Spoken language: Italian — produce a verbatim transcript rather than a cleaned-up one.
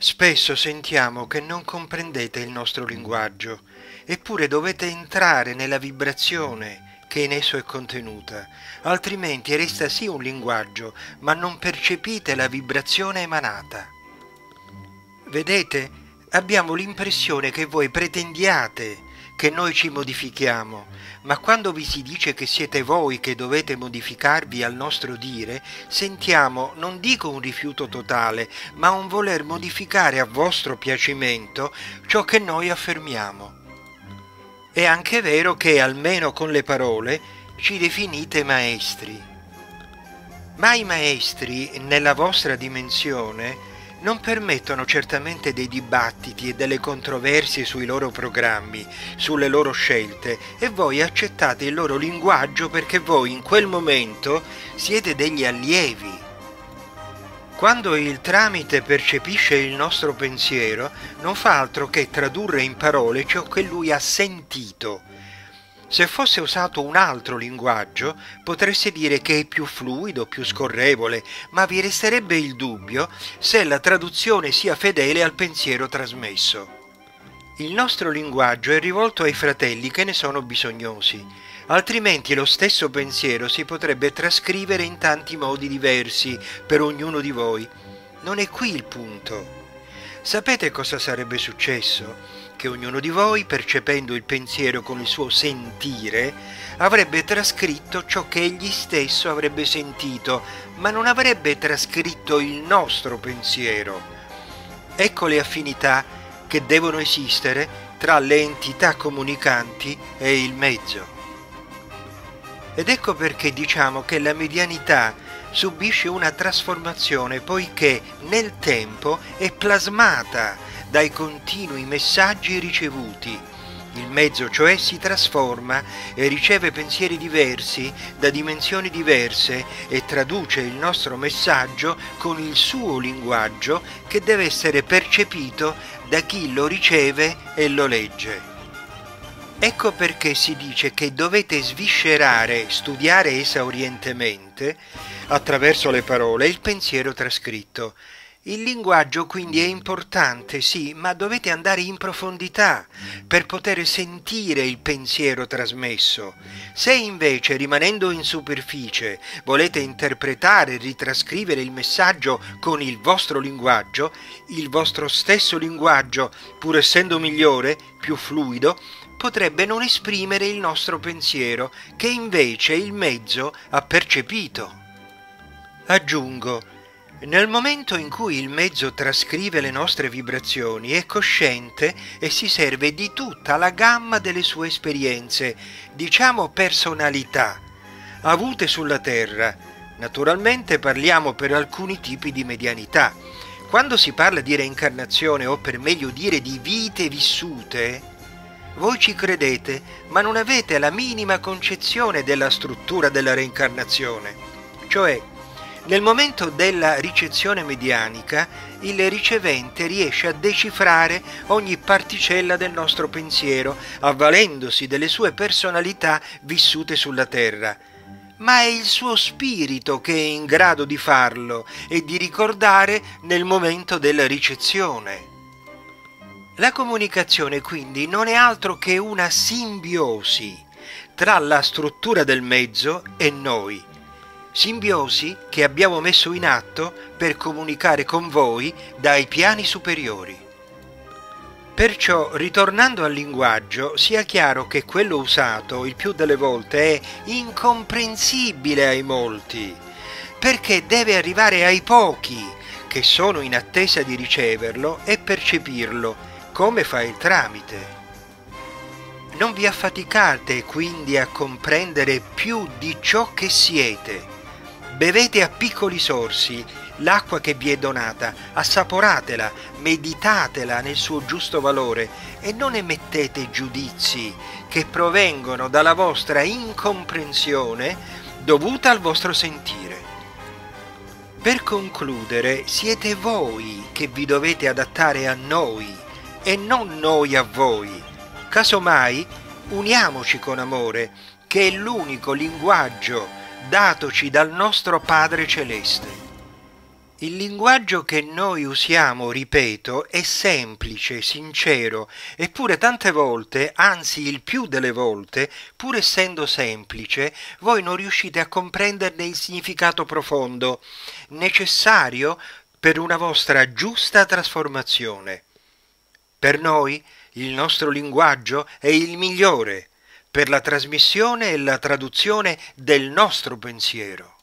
Spesso sentiamo che non comprendete il nostro linguaggio, eppure dovete entrare nella vibrazione che in esso è contenuta, altrimenti resta sì un linguaggio, ma non percepite la vibrazione emanata. Vedete, abbiamo l'impressione che voi pretendiate che noi ci modifichiamo, ma quando vi si dice che siete voi che dovete modificarvi al nostro dire, sentiamo, non dico un rifiuto totale, ma un voler modificare a vostro piacimento ciò che noi affermiamo. È anche vero che, almeno con le parole, ci definite maestri. Ma i maestri, nella vostra dimensione, non permettono certamente dei dibattiti e delle controversie sui loro programmi, sulle loro scelte, e voi accettate il loro linguaggio perché voi in quel momento siete degli allievi. Quando il tramite percepisce il nostro pensiero, non fa altro che tradurre in parole ciò che lui ha sentito. Se fosse usato un altro linguaggio, potreste dire che è più fluido, più scorrevole, ma vi resterebbe il dubbio se la traduzione sia fedele al pensiero trasmesso. Il nostro linguaggio è rivolto ai fratelli che ne sono bisognosi, altrimenti lo stesso pensiero si potrebbe trascrivere in tanti modi diversi per ognuno di voi. Non è qui il punto. Sapete cosa sarebbe successo? Che ognuno di voi, percependo il pensiero con il suo sentire, avrebbe trascritto ciò che egli stesso avrebbe sentito, ma non avrebbe trascritto il nostro pensiero. Ecco le affinità che devono esistere tra le entità comunicanti e il mezzo. Ed ecco perché diciamo che la medianità subisce una trasformazione, poiché nel tempo è plasmata dai continui messaggi ricevuti. Il mezzo cioè si trasforma e riceve pensieri diversi da dimensioni diverse e traduce il nostro messaggio con il suo linguaggio che deve essere percepito da chi lo riceve e lo legge. Ecco perché si dice che dovete sviscerare, studiare esaurientemente, attraverso le parole, il pensiero trascritto. Il linguaggio quindi è importante, sì, ma dovete andare in profondità per poter sentire il pensiero trasmesso. Se invece, rimanendo in superficie, volete interpretare e ritrascrivere il messaggio con il vostro linguaggio, il vostro stesso linguaggio, pur essendo migliore, più fluido, potrebbe non esprimere il nostro pensiero, che invece il mezzo ha percepito. Aggiungo, nel momento in cui il mezzo trascrive le nostre vibrazioni è cosciente e si serve di tutta la gamma delle sue esperienze, diciamo personalità, avute sulla Terra. Naturalmente parliamo per alcuni tipi di medianità. Quando si parla di reincarnazione, o per meglio dire di vite vissute, voi ci credete, ma non avete la minima concezione della struttura della reincarnazione. Cioè, nel momento della ricezione medianica, il ricevente riesce a decifrare ogni particella del nostro pensiero, avvalendosi delle sue personalità vissute sulla Terra. Ma è il suo spirito che è in grado di farlo e di ricordare nel momento della ricezione. La comunicazione quindi non è altro che una simbiosi tra la struttura del mezzo e noi. Simbiosi che abbiamo messo in atto per comunicare con voi dai piani superiori. Perciò, ritornando al linguaggio, sia chiaro che quello usato il più delle volte è incomprensibile ai molti, perché deve arrivare ai pochi che sono in attesa di riceverlo e percepirlo, come fa il tramite. Non vi affaticate quindi a comprendere più di ciò che siete. Bevete a piccoli sorsi l'acqua che vi è donata, assaporatela, meditatela nel suo giusto valore e non emettete giudizi che provengono dalla vostra incomprensione dovuta al vostro sentire. Per concludere, siete voi che vi dovete adattare a noi e non noi a voi. Casomai, uniamoci con amore, che è l'unico linguaggio datoci dal nostro Padre Celeste. Il linguaggio che noi usiamo, ripeto, è semplice, sincero, eppure tante volte, anzi il più delle volte, pur essendo semplice, voi non riuscite a comprenderne il significato profondo, necessario per una vostra giusta trasformazione. Per noi il nostro linguaggio è il migliore per la trasmissione e la traduzione del nostro pensiero.